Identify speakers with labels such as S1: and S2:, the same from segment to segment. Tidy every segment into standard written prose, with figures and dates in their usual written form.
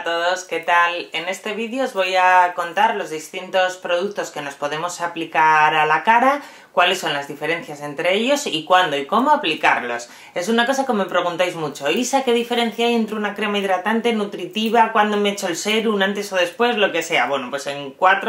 S1: a todos, ¿qué tal? En este vídeo os voy a contar los distintos productos que nos podemos aplicar a la cara, cuáles son las diferencias entre ellos y cuándo y cómo aplicarlos. Es una cosa que me preguntáis mucho. Isa, ¿qué diferencia hay entre una crema hidratante, nutritiva, cuándo me echo el serum, antes o después, lo que sea? Bueno, pues en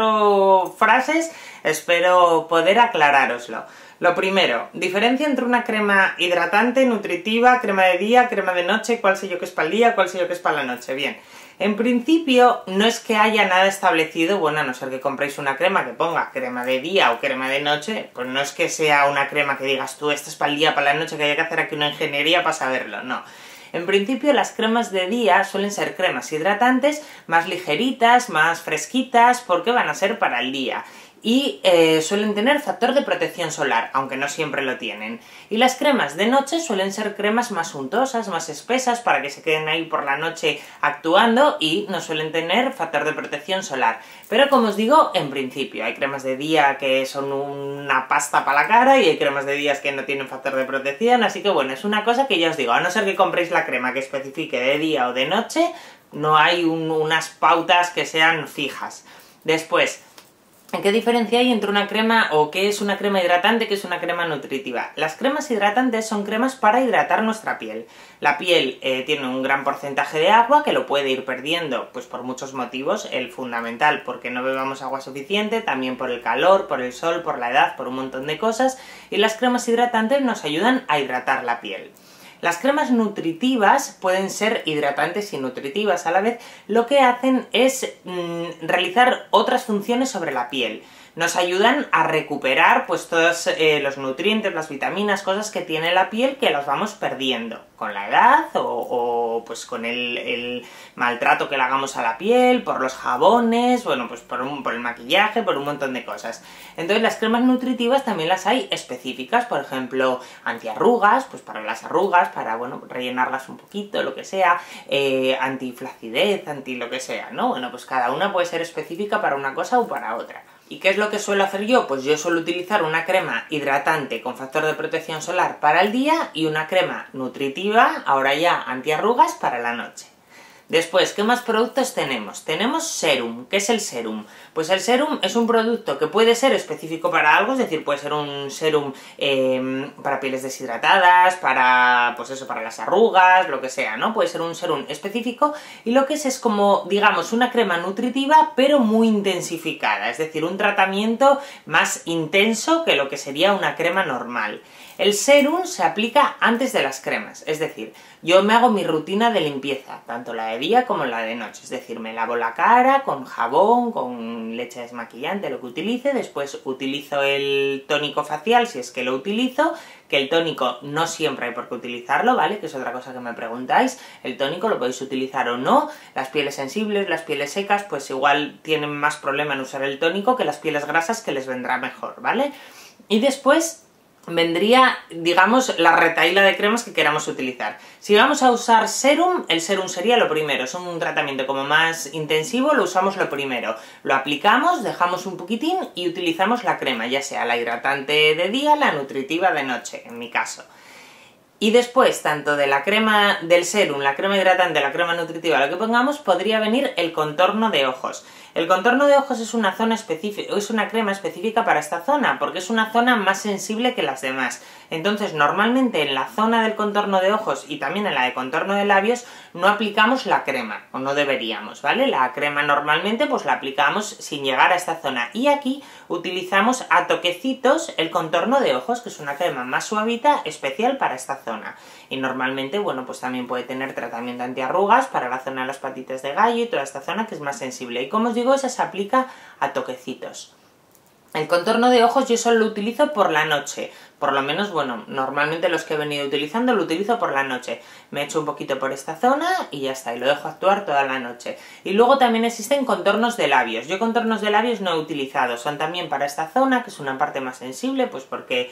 S1: 4 frases espero poder aclarároslo. Lo primero, diferencia entre una crema hidratante, nutritiva, crema de día, crema de noche, cuál sé yo que es para el día, cuál sé yo que es para la noche. Bien, en principio no es que haya nada establecido, bueno, a no ser que compréis una crema que ponga crema de día o crema de noche, pues no es que sea una crema que digas tú, esta es para el día, para la noche, que haya que hacer aquí una ingeniería para saberlo, no. En principio las cremas de día suelen ser cremas hidratantes, más ligeritas, más fresquitas, porque van a ser para el día. Y suelen tener factor de protección solar, aunque no siempre lo tienen. Y las cremas de noche suelen ser cremas más untosas, más espesas, para que se queden ahí por la noche actuando y no suelen tener factor de protección solar. Pero como os digo, en principio, hay cremas de día que son una pasta para la cara y hay cremas de días que no tienen factor de protección, así que bueno, es una cosa que ya os digo, a no ser que compréis la crema que especifique de día o de noche, no hay unas pautas que sean fijas. Después, ¿qué diferencia hay entre una crema o qué es una crema hidratante, qué es una crema nutritiva? Las cremas hidratantes son cremas para hidratar nuestra piel. La piel tiene un gran porcentaje de agua que lo puede ir perdiendo pues por muchos motivos. El fundamental, porque no bebamos agua suficiente, también por el calor, por el sol, por la edad, por un montón de cosas. Y las cremas hidratantes nos ayudan a hidratar la piel. Las cremas nutritivas pueden ser hidratantes y nutritivas a la vez, lo que hacen es realizar otras funciones sobre la piel. Nos ayudan a recuperar pues todos los nutrientes, las vitaminas, cosas que tiene la piel que las vamos perdiendo con la edad o pues con el maltrato que le hagamos a la piel, por los jabones, bueno, pues por el maquillaje, por un montón de cosas. Entonces las cremas nutritivas también las hay específicas, por ejemplo, antiarrugas, pues para las arrugas, para, bueno, rellenarlas un poquito, lo que sea, antiflacidez, anti lo que sea, ¿no? Bueno, pues cada una puede ser específica para una cosa o para otra. ¿Y qué es lo que suelo hacer yo? Pues yo suelo utilizar una crema hidratante con factor de protección solar para el día y una crema nutritiva, ahora ya antiarrugas, para la noche. Después, ¿qué más productos tenemos? Tenemos serum. ¿Qué es el serum? Pues el serum es un producto que puede ser específico para algo, es decir, puede ser un serum para pieles deshidratadas, para, pues eso, para las arrugas, lo que sea, ¿no? Puede ser un serum específico y lo que es como, digamos, una crema nutritiva, pero muy intensificada, es decir, un tratamiento más intenso que lo que sería una crema normal. El serum se aplica antes de las cremas, es decir, yo me hago mi rutina de limpieza, tanto la de día como la de noche, es decir, me lavo la cara con jabón, con leche desmaquillante, lo que utilice, después utilizo el tónico facial si es que lo utilizo, que el tónico no siempre hay por qué utilizarlo, ¿vale? Que es otra cosa que me preguntáis, el tónico lo podéis utilizar o no, las pieles sensibles, las pieles secas, pues igual tienen más problema en usar el tónico que las pieles grasas, que les vendrá mejor, ¿vale? Y después vendría, digamos, la retahíla de cremas que queramos utilizar. Si vamos a usar serum, el serum sería lo primero, es un tratamiento como más intensivo, lo usamos lo primero. Lo aplicamos, dejamos un poquitín y utilizamos la crema, ya sea la hidratante de día, la nutritiva de noche, en mi caso. Y después, tanto de la crema del serum, la crema hidratante, la crema nutritiva, lo que pongamos, podría venir el contorno de ojos. El contorno de ojos es una zona específica, es una crema específica para esta zona, porque es una zona más sensible que las demás. Entonces, normalmente en la zona del contorno de ojos y también en la de contorno de labios no aplicamos la crema, o no deberíamos, ¿vale? La crema normalmente pues la aplicamos sin llegar a esta zona. Y aquí utilizamos a toquecitos el contorno de ojos, que es una crema más suavita, especial para esta zona. Y normalmente, bueno, pues también puede tener tratamiento antiarrugas para la zona de las patitas de gallo y toda esta zona que es más sensible. Y como os digo, esa se aplica a toquecitos. El contorno de ojos yo solo lo utilizo por la noche, por lo menos, bueno, normalmente los que he venido utilizando lo utilizo por la noche. Me echo un poquito por esta zona y ya está, y lo dejo actuar toda la noche. Y luego también existen contornos de labios. Yo contornos de labios no he utilizado, son también para esta zona, que es una parte más sensible, pues porque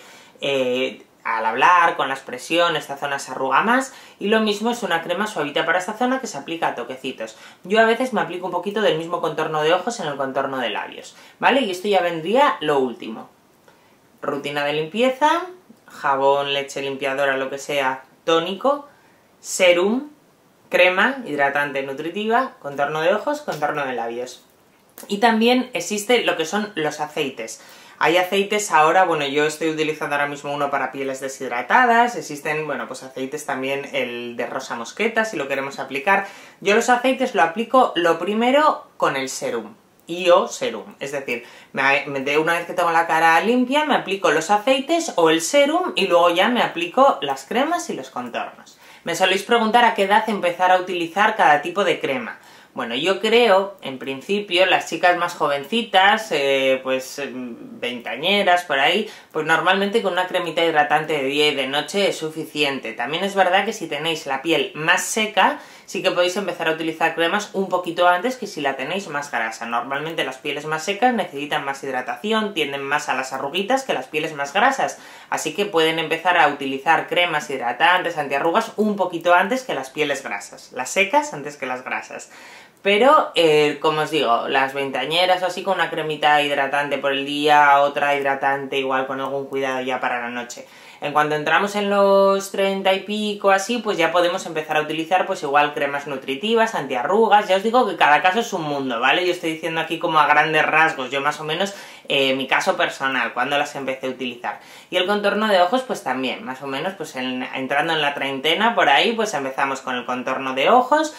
S1: al hablar, con la expresión, esta zona se arruga más, y lo mismo es una crema suavita para esta zona que se aplica a toquecitos. Yo a veces me aplico un poquito del mismo contorno de ojos en el contorno de labios, ¿vale? Y esto ya vendría lo último. Rutina de limpieza, jabón, leche limpiadora, lo que sea, tónico, serum, crema hidratante nutritiva, contorno de ojos, contorno de labios. Y también existe lo que son los aceites. Hay aceites ahora, bueno, yo estoy utilizando ahora mismo uno para pieles deshidratadas, existen, bueno, pues aceites también, el de rosa mosqueta, si lo queremos aplicar. Yo los aceites lo aplico lo primero con el serum. O serum, es decir, una vez que tengo la cara limpia me aplico los aceites o el serum y luego ya me aplico las cremas y los contornos. Me soléis preguntar a qué edad empezar a utilizar cada tipo de crema. Bueno, yo creo, en principio, las chicas más jovencitas, pues veinteañeras, por ahí, pues normalmente con una cremita hidratante de día y de noche es suficiente. También es verdad que si tenéis la piel más seca, sí que podéis empezar a utilizar cremas un poquito antes que si la tenéis más grasa. Normalmente las pieles más secas necesitan más hidratación, tienden más a las arruguitas que las pieles más grasas, así que pueden empezar a utilizar cremas hidratantes, antiarrugas, un poquito antes que las pieles grasas. Las secas antes que las grasas. Pero, como os digo, las veinteañeras o así con una cremita hidratante por el día, otra hidratante igual con algún cuidado ya para la noche. En cuanto entramos en los 30 y pico así, pues ya podemos empezar a utilizar pues igual cremas nutritivas, antiarrugas. Ya os digo que cada caso es un mundo, ¿vale? Yo estoy diciendo aquí como a grandes rasgos, yo más o menos mi caso personal, cuando las empecé a utilizar. Y el contorno de ojos pues también, más o menos pues entrando en la treintena por ahí pues empezamos con el contorno de ojos,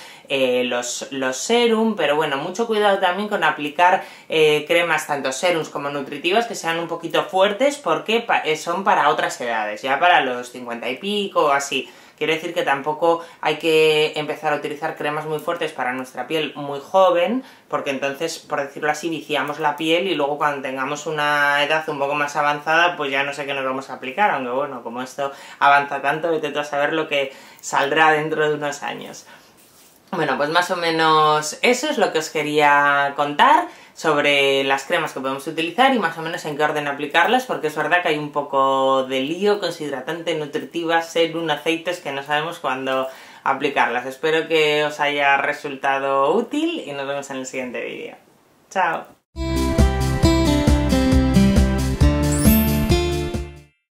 S1: los serum, pero bueno, mucho cuidado también con aplicar cremas tanto serums como nutritivas que sean un poquito fuertes porque son para otras edades, ya para los 50 y pico o así. Quiero decir que tampoco hay que empezar a utilizar cremas muy fuertes para nuestra piel muy joven, porque entonces, por decirlo así, viciamos la piel y luego cuando tengamos una edad un poco más avanzada, pues ya no sé qué nos vamos a aplicar, aunque bueno, como esto avanza tanto, vete tú a saber lo que saldrá dentro de unos años. Bueno, pues más o menos eso es lo que os quería contar sobre las cremas que podemos utilizar y más o menos en qué orden aplicarlas, porque es verdad que hay un poco de lío con si hidratante, nutritiva, serum, aceites, que no sabemos cuándo aplicarlas. Espero que os haya resultado útil y nos vemos en el siguiente vídeo. ¡Chao!